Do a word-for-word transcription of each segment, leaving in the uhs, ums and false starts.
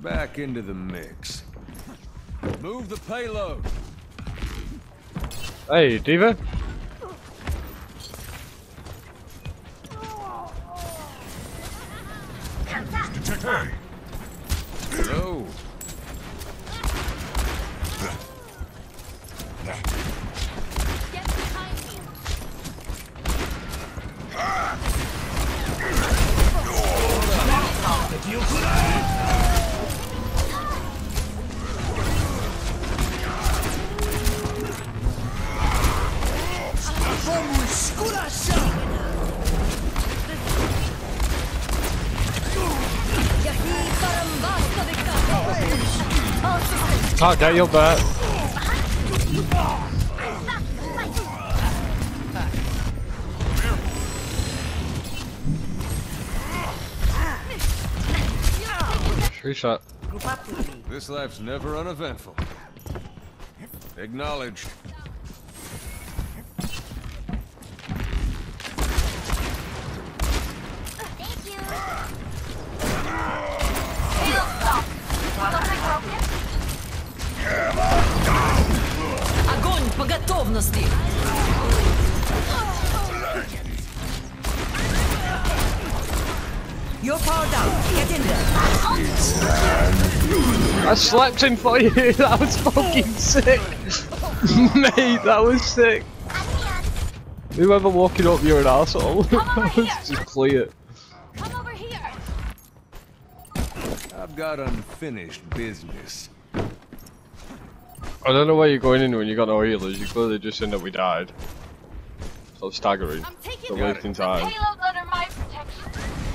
Back into the mix. Move the payload. Hey, Diva. Hey. Hello. Get behind me. Can't get your back. Three shot. This life's never uneventful. Acknowledged. Thank you. Payload stop. Something broken? Огонь по готовности! You're powered up. Get in there. I slapped him for you. That was fucking sick. Mate, that was sick. Whoever walking up, you're an arsehole. That was just clear. Come over here. I've got unfinished business. I don't know where you're going in when you got no healers. You clearly just end up we died. So staggering. I'm taking The wasting time. payload under my protection.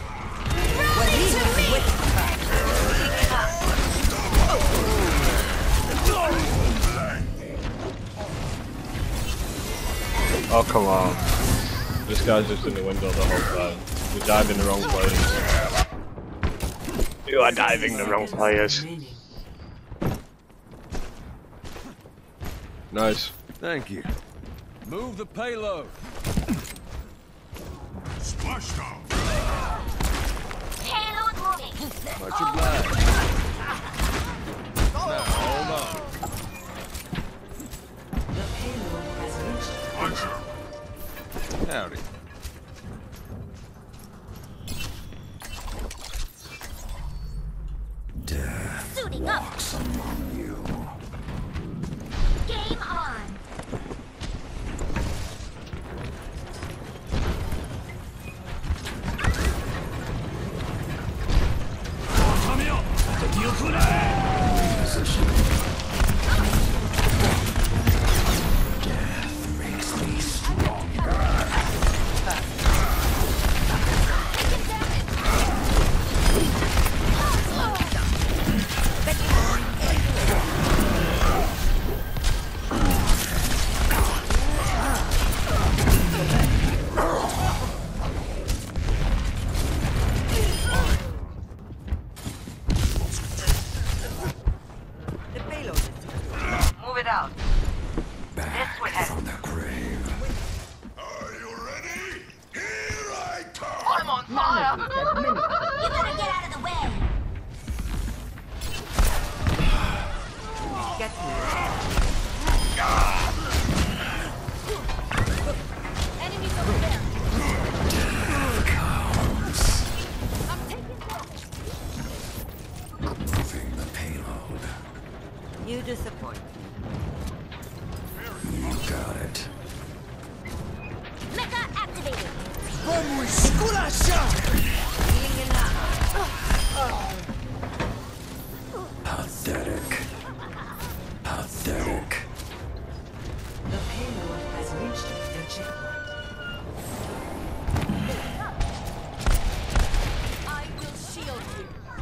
Oh come on. This guy's just in the window the whole time. You're diving the wrong place. You are diving the wrong players. Nice. Thank you. Move the payload. Splashdown. Payload moving. Much obliged. Now, hold on. Howdy. Suiting up. Among you. Game on. Death makes me stronger. The payload. Move it out. Back from the grave. Are you ready? Here I come. I'm on fire. You better get out of the way. Get me. Enemies over there. Comes. I'm taking damage. Moving the payload. You disappoint. You got it. Mecha activated. Healing enough. Pathetic. Pathetic. The payload has reached the checkpoint. I will shield you.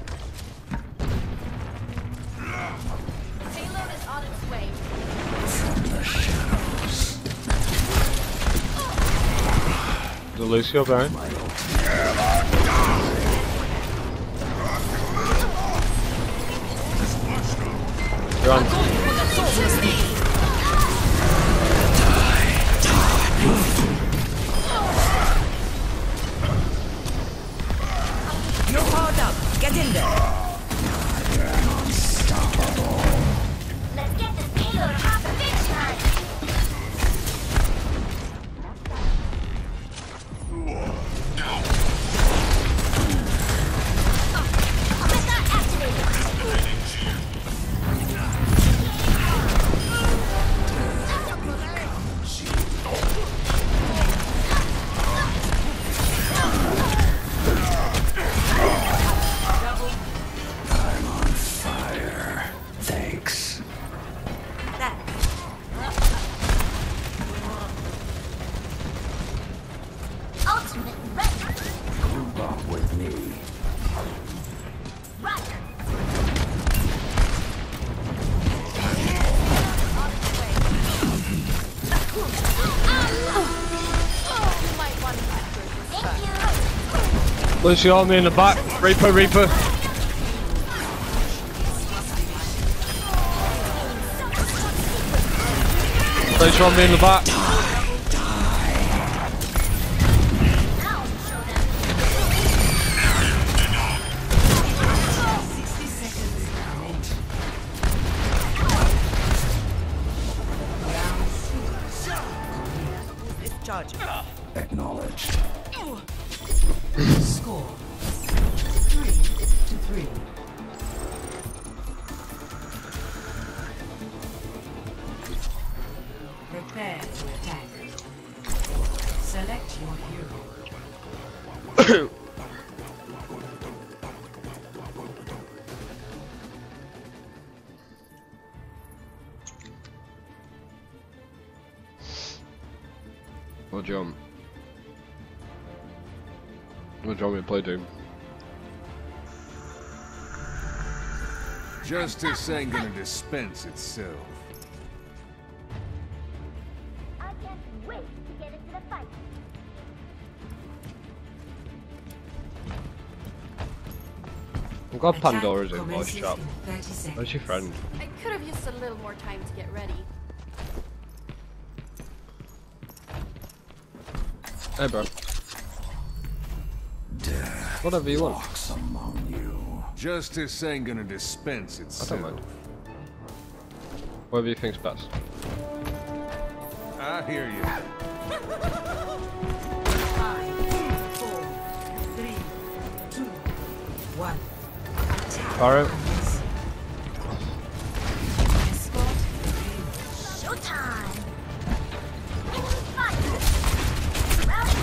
Payload is on its way. From the shadows. Is it Lucio Baron? You're on. Огонь по готовности! You're powered up. Get in there. Lucy on me in the back. Reaper, Reaper. Lucy on me in the back. Acknowledged. Score three to three. Prepare to attack. Select your hero. What do you want? What do you want me to play, Doom? Justice ain't gonna dispense itself. I can't wait to get into the fight. I'm glad Attack Pandora's in voice commences chat. in thirty seconds. Where's your friend? I could have used a little more time to get ready. Hey, bro. Death Whatever you want. walks among you. Justice ain't gonna dispense I itself. don't mind. Whatever you think's best. I hear you. Five, four, three, two, one. Attack. Alright. Escort Showtime! Fight! Round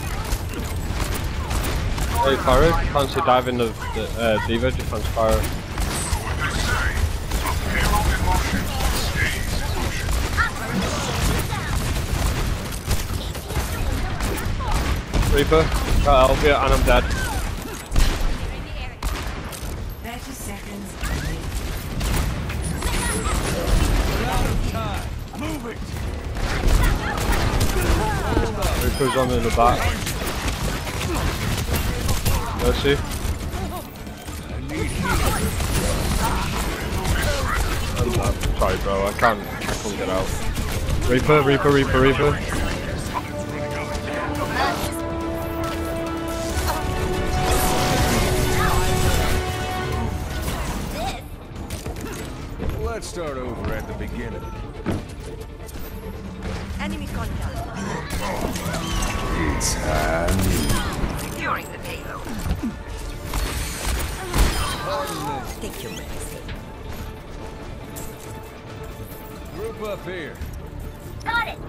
Hey, Pyro, fancy diving the, the uh, Diva, just fancy Pyro. Reaper, got Elvia, and I'm dead. thirty seconds. Move it! Reaper's on in the back. Mercy. I need healing. I'm, I'm sorry, bro, I can't, I can't get out. Reaper, Reaper, Reaper, Reaper. Let's start over at the beginning. Enemy contact. It's time. Securing the payload. Take your medicine. Group up here. Got it!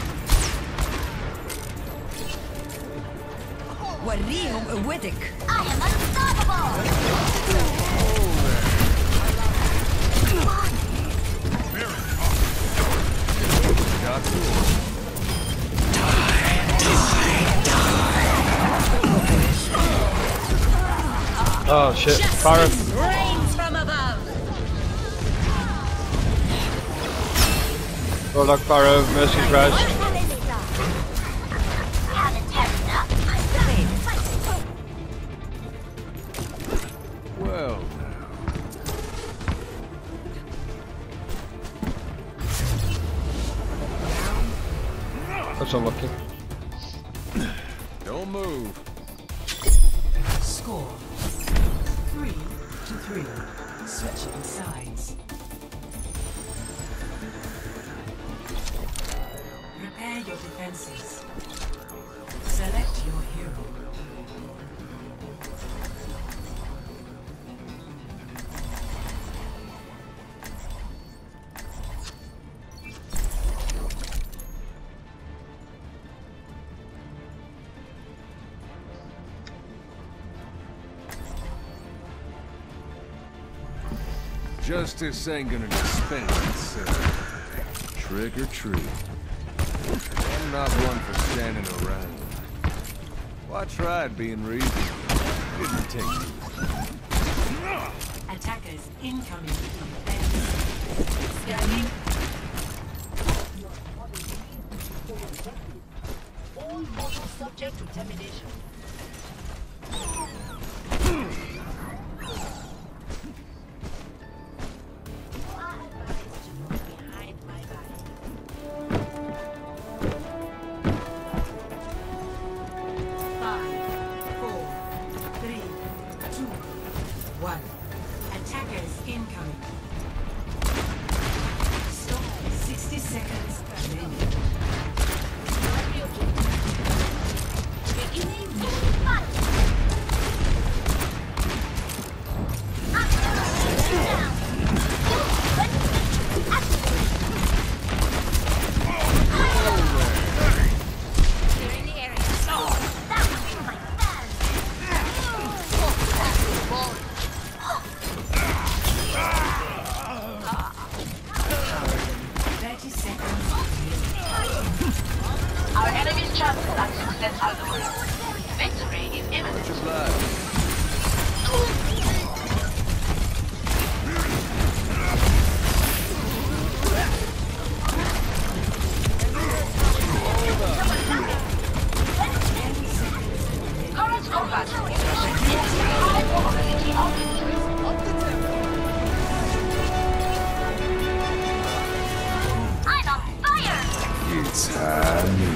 وريهم قوتك. I am unstoppable! Got to. Oh shit, Pyro. Rains from above. Roll like Pyro, Mercy's res. Haven't had enough. Well, That's unlucky. don't move. Score three to three. Switching sides. Prepare your defenses. Select your hero. Justice ain't gonna dispense itself. Trick or treat. I'm not one for standing around. Well, I tried being reasonable. Didn't take me. Attackers incoming. Scanning. All model subject to termination. one. Attackers incoming. Stop. sixty seconds remaining. thirty seconds. Our enemy's chances at success are low. Victory is imminent. Much obliged. Current combat is restricted to high probability of victory. I'm on fire! It's time.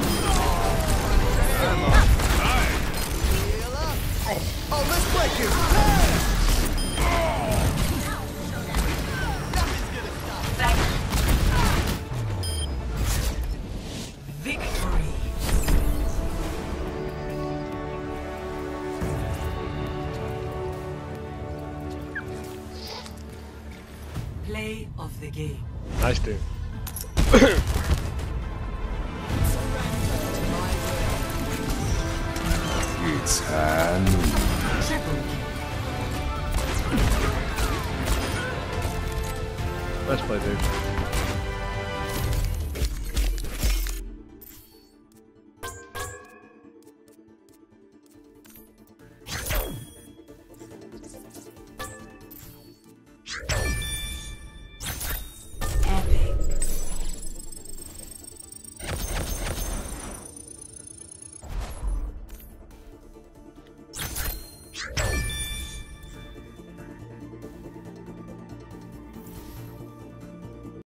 Victory. Play of the game. Nice dude. It's time. Triple kill. Let's play, dude.